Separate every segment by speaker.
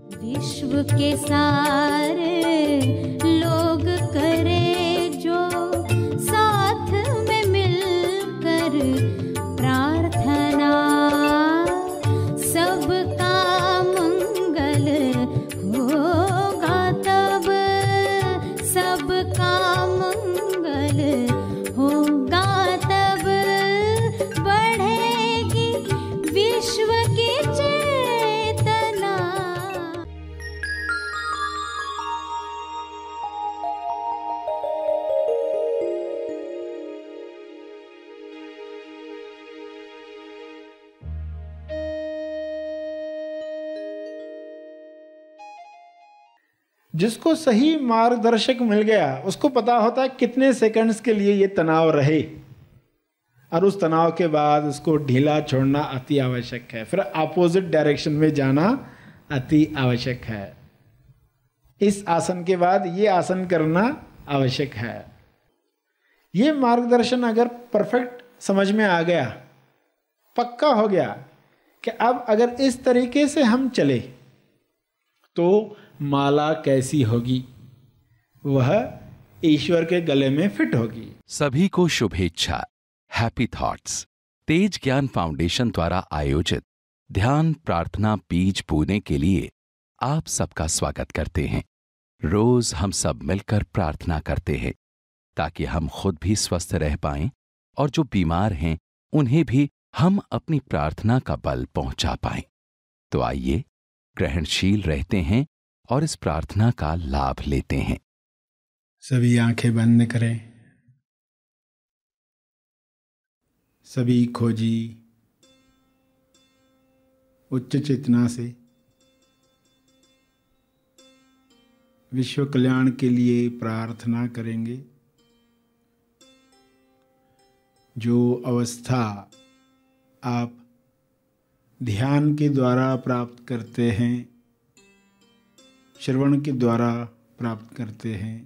Speaker 1: विश्व के सारे लोग करे जो साथ में मिलकर प्रार्थना, सबका मंगल होगा तब, सबका मंगल होगा तब, बढ़ेगी विश्व की चेतना।
Speaker 2: जिसको सही मार्गदर्शक मिल गया उसको पता होता है कितने सेकंड्स के लिए ये तनाव रहे, और उस तनाव के बाद उसको ढीला छोड़ना अति आवश्यक है, फिर अपोजिट डायरेक्शन में जाना अति आवश्यक है। इस आसन के बाद ये आसन करना आवश्यक है। ये मार्गदर्शन अगर परफेक्ट समझ में आ गया, पक्का हो गया कि अब अगर इस तरीके से हम चले तो माला कैसी होगी, वह ईश्वर के गले में फिट होगी।
Speaker 3: सभी को शुभेच्छा। हैप्पी थॉट्स तेज ज्ञान फाउंडेशन द्वारा आयोजित ध्यान प्रार्थना बीज बोने के लिए आप सबका स्वागत करते हैं। रोज हम सब मिलकर प्रार्थना करते हैं ताकि हम खुद भी स्वस्थ रह पाएं और जो बीमार हैं उन्हें भी हम अपनी प्रार्थना का बल पहुंचा पाएं। तो आइए ग्रहणशील रहते हैं और इस प्रार्थना का लाभ लेते हैं।
Speaker 2: सभी आंखें बंद करें। सभी खोजी उच्च चेतना से विश्व कल्याण के लिए प्रार्थना करेंगे। जो अवस्था आप ध्यान के द्वारा प्राप्त करते हैं, श्रवण के द्वारा प्राप्त करते हैं,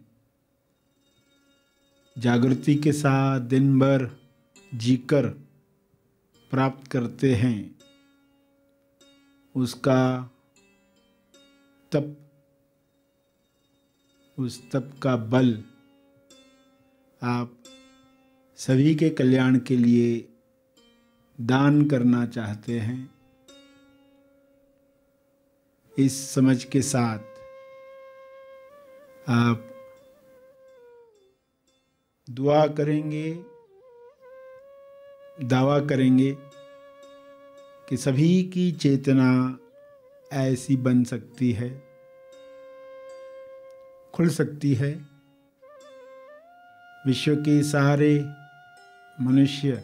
Speaker 2: जागृति के साथ दिन भर जीकर प्राप्त करते हैं, उसका तप, उस तप का बल आप सभी के कल्याण के लिए दान करना चाहते हैं। इस समझ के साथ आप दुआ करेंगे, दावा करेंगे कि सभी की चेतना ऐसी बन सकती है, खुल सकती है। विश्व के सारे मनुष्य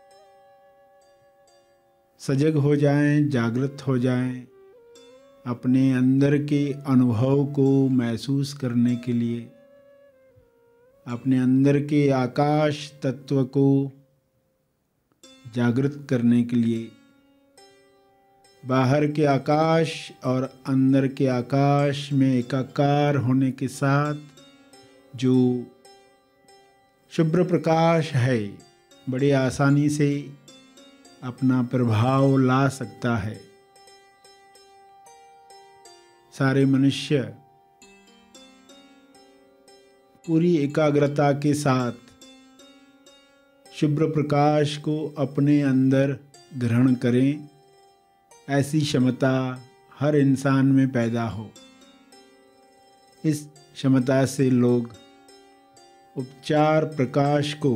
Speaker 2: सजग हो जाएं, जागृत हो जाएं, अपने अंदर के अनुभव को महसूस करने के लिए, अपने अंदर के आकाश तत्व को जागृत करने के लिए, बाहर के आकाश और अंदर के आकाश में एकाकार होने के साथ जो शुभ्र प्रकाश है बड़ी आसानी से अपना प्रभाव ला सकता है। सारे मनुष्य पूरी एकाग्रता के साथ शुभ्र प्रकाश को अपने अंदर ग्रहण करें, ऐसी क्षमता हर इंसान में पैदा हो। इस क्षमता से लोग उपचार प्रकाश को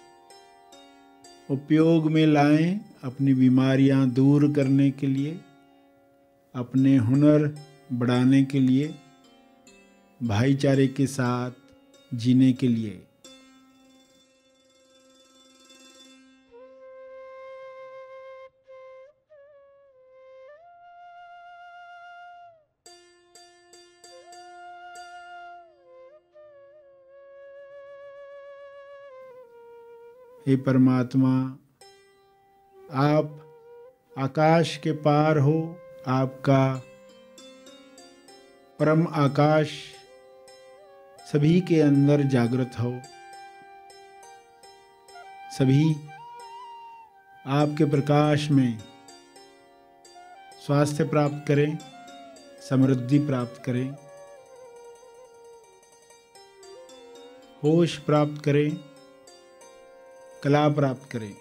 Speaker 2: उपयोग में लाएं, अपनी बीमारियां दूर करने के लिए, अपने हुनर बढ़ाने के लिए, भाईचारे के साथ जीने के लिए। हे परमात्मा, आप आकाश के पार हो, आपका परम आकाश सभी के अंदर जागृत हो। सभी आपके प्रकाश में स्वास्थ्य प्राप्त करें, समृद्धि प्राप्त करें, होश प्राप्त करें, कला प्राप्त करें।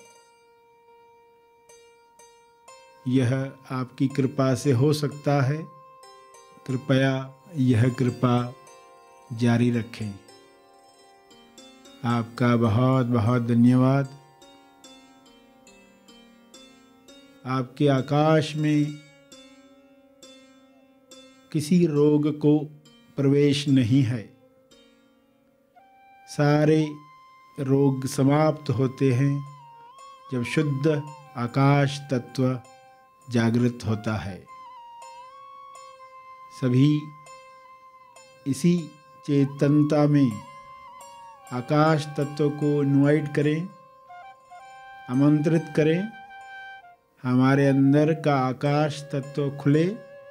Speaker 2: यह आपकी कृपा से हो सकता है। कृपया यह कृपा जारी रखें। आपका बहुत बहुत धन्यवाद। आपके आकाश में किसी रोग को प्रवेश नहीं है। सारे रोग समाप्त होते हैं जब शुद्ध आकाश तत्व जागृत होता है। सभी इसी चेतनता में आकाश तत्व को इनवाइट करें, आमंत्रित करें। हमारे अंदर का आकाश तत्व खुले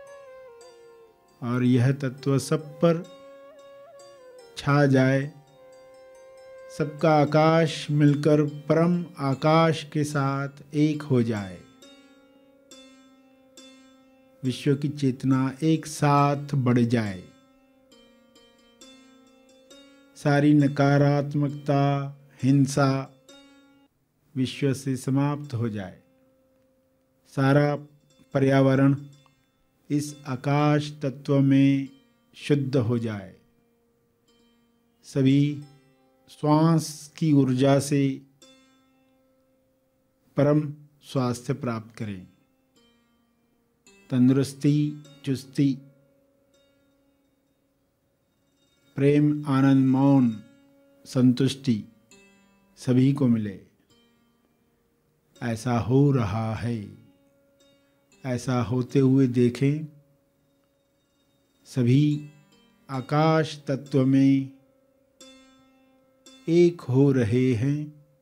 Speaker 2: और यह तत्व सब पर छा जाए। सबका आकाश मिलकर परम आकाश के साथ एक हो जाए। विश्व की चेतना एक साथ बढ़ जाए। सारी नकारात्मकता, हिंसा विश्व से समाप्त हो जाए। सारा पर्यावरण इस आकाश तत्व में शुद्ध हो जाए। सभी श्वास की ऊर्जा से परम स्वास्थ्य प्राप्त करें। तंदुरुस्ती, चुस्ती, प्रेम, आनंद, मौन, संतुष्टि सभी को मिले। ऐसा हो रहा है। ऐसा होते हुए देखें। सभी आकाश तत्व में एक हो रहे हैं,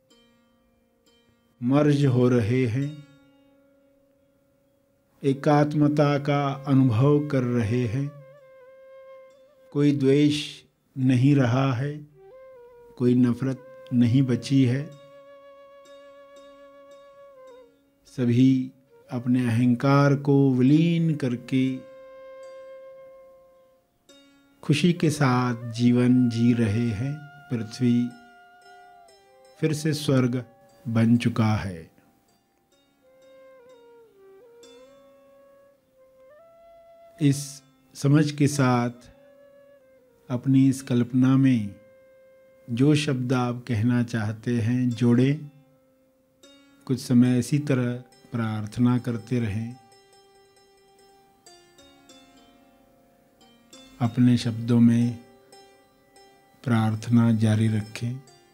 Speaker 2: मर्ज हो रहे हैं, एकात्मता का अनुभव कर रहे हैं। कोई द्वेष नहीं रहा है, कोई नफरत नहीं बची है। सभी अपने अहंकार को विलीन करके खुशी के साथ जीवन जी रहे हैं। पृथ्वी फिर से स्वर्ग बन चुका है। इस समझ के साथ अपनी इस कल्पना में जो शब्द आप कहना चाहते हैं जोड़ें। कुछ समय इसी तरह प्रार्थना करते रहें। अपने शब्दों में प्रार्थना जारी रखें।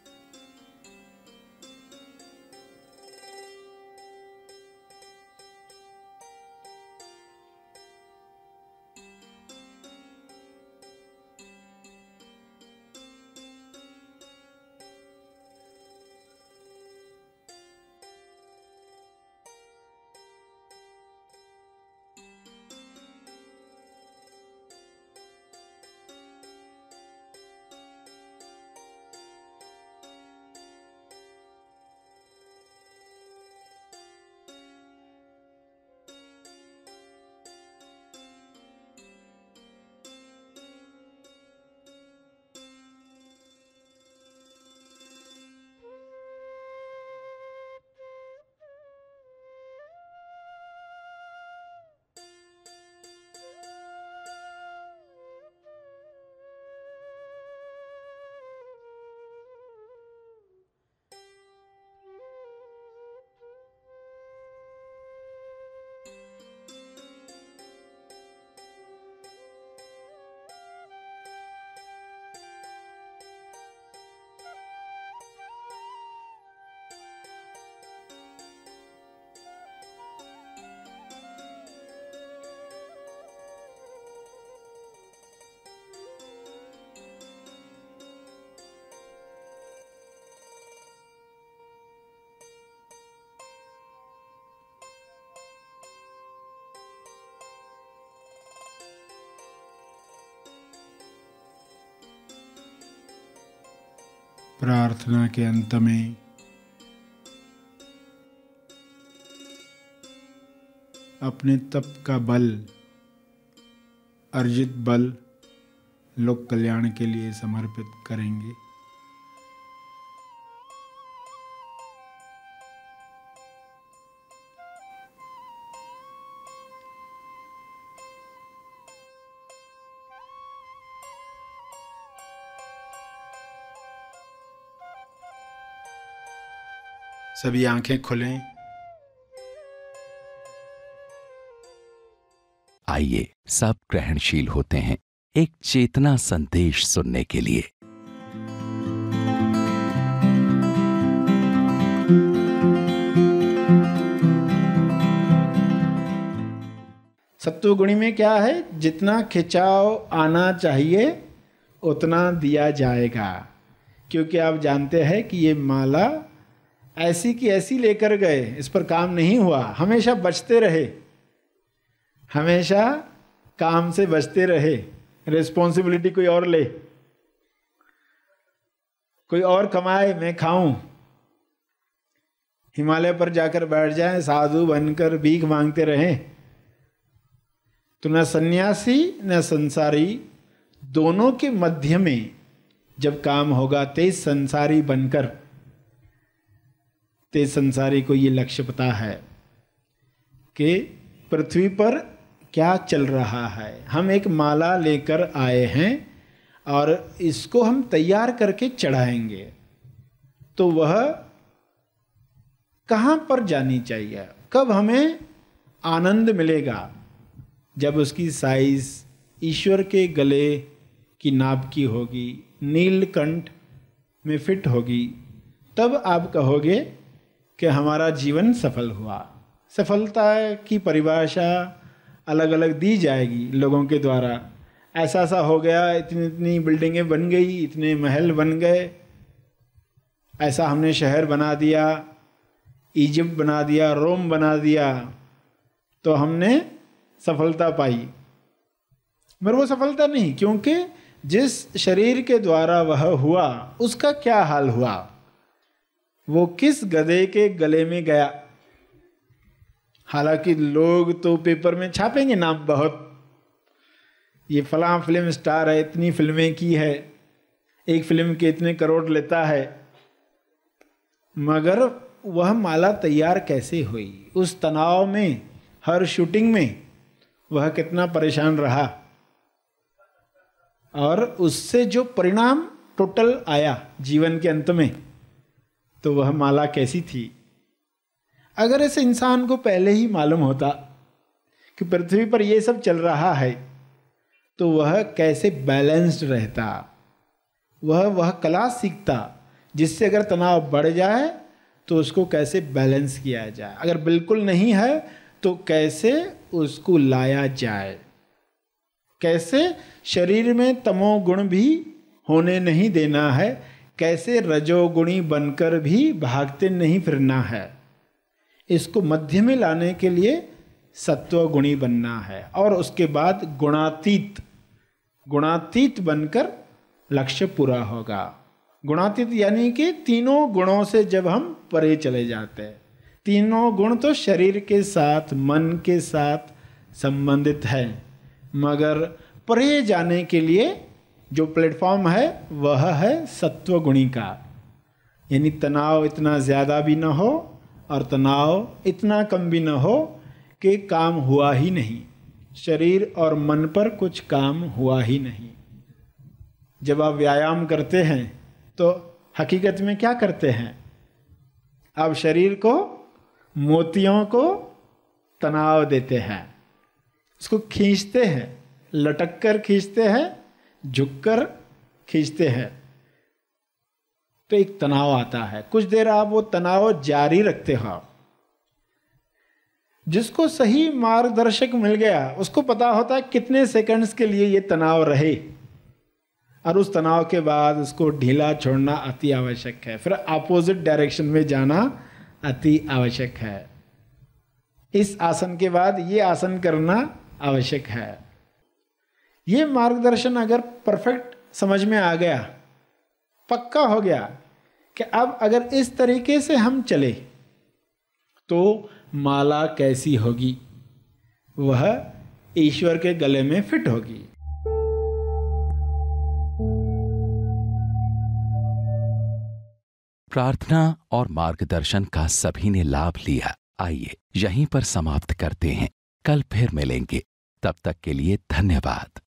Speaker 2: प्रार्थना के अंत में अपने तप का बल अर्जित बल लोक कल्याण के लिए समर्पित करेंगे। सभी आंखें खुलें।
Speaker 3: आइए सब ग्रहणशील होते हैं एक चेतना संदेश सुनने के लिए।
Speaker 2: सत्वगुणी में क्या है? जितना खिंचाव आना चाहिए उतना दिया जाएगा, क्योंकि आप जानते हैं कि ये माला ऐसी की ऐसी लेकर गए, इस पर काम नहीं हुआ, हमेशा बचते रहे, हमेशा काम से बचते रहे। रिस्पॉन्सिबिलिटी कोई और ले, कोई और कमाए, मैं खाऊं। हिमालय पर जाकर बैठ जाएं, साधु बनकर भीख मांगते रहें, तो न सन्यासी न संसारी, दोनों के मध्य में जब काम होगा, तेज संसारी बनकर, तेज संसारी को ये लक्ष्य पता है कि पृथ्वी पर क्या चल रहा है। हम एक माला लेकर आए हैं और इसको हम तैयार करके चढ़ाएंगे, तो वह कहाँ पर जानी चाहिए, कब हमें आनंद मिलेगा? जब उसकी साइज ईश्वर के गले की नाप की होगी, नीलकंठ में फिट होगी, तब आप कहोगे कि हमारा जीवन सफल हुआ। सफलता की परिभाषा अलग अलग दी जाएगी लोगों के द्वारा। ऐसा ऐसा हो गया, इतनी इतनी बिल्डिंगें बन गई, इतने महल बन गए, ऐसा हमने शहर बना दिया, इजिप्ट बना दिया, रोम बना दिया, तो हमने सफलता पाई। मगर वो सफलता नहीं, क्योंकि जिस शरीर के द्वारा वह हुआ उसका क्या हाल हुआ, वो किस गधे के गले में गया। हालांकि लोग तो पेपर में छापेंगे नाम बहुत, ये फलां फिल्म स्टार है, इतनी फिल्में की है, एक फिल्म के इतने करोड़ लेता है, मगर वह माला तैयार कैसे हुई? उस तनाव में, हर शूटिंग में वह कितना परेशान रहा, और उससे जो परिणाम टोटल आया जीवन के अंत में, तो वह माला कैसी थी? अगर इस इंसान को पहले ही मालूम होता कि पृथ्वी पर यह सब चल रहा है, तो वह कैसे बैलेंस्ड रहता, वह कला सीखता जिससे अगर तनाव बढ़ जाए तो उसको कैसे बैलेंस किया जाए, अगर बिल्कुल नहीं है तो कैसे उसको लाया जाए, कैसे शरीर में तमोगुण भी होने नहीं देना है, कैसे रजोगुणी बनकर भी भागते नहीं फिरना है। इसको मध्य में लाने के लिए सत्वगुणी बनना है, और उसके बाद गुणातीत बनकर लक्ष्य पूरा होगा। गुणातीत यानी कि तीनों गुणों से जब हम परे चले जाते हैं, तीनों गुण तो शरीर के साथ, मन के साथ संबंधित है, मगर परे जाने के लिए जो प्लेटफॉर्म है वह है सत्वगुणी का। यानी तनाव इतना ज़्यादा भी ना हो और तनाव इतना कम भी ना हो कि काम हुआ ही नहीं, शरीर और मन पर कुछ काम हुआ ही नहीं। जब आप व्यायाम करते हैं तो हकीकत में क्या करते हैं? आप शरीर को, मोतियों को तनाव देते हैं, उसको खींचते हैं, लटक कर खींचते हैं, झुककर खींचते हैं, तो एक तनाव आता है। कुछ देर आप वो तनाव जारी रखते हो। जिसको सही मार्गदर्शक मिल गया उसको पता होता है कितने सेकंड्स के लिए ये तनाव रहे, और उस तनाव के बाद उसको ढीला छोड़ना अति आवश्यक है, फिर अपोजिट डायरेक्शन में जाना अति आवश्यक है। इस आसन के बाद ये आसन करना आवश्यक है। ये मार्गदर्शन अगर परफेक्ट समझ में आ गया, पक्का हो गया कि अब अगर इस तरीके से हम चले तो माला कैसी होगी, वह ईश्वर के गले में फिट होगी।
Speaker 3: प्रार्थना और मार्गदर्शन का सभी ने लाभ लिया। आइए यहीं पर समाप्त करते हैं, कल फिर मिलेंगे। तब तक के लिए धन्यवाद।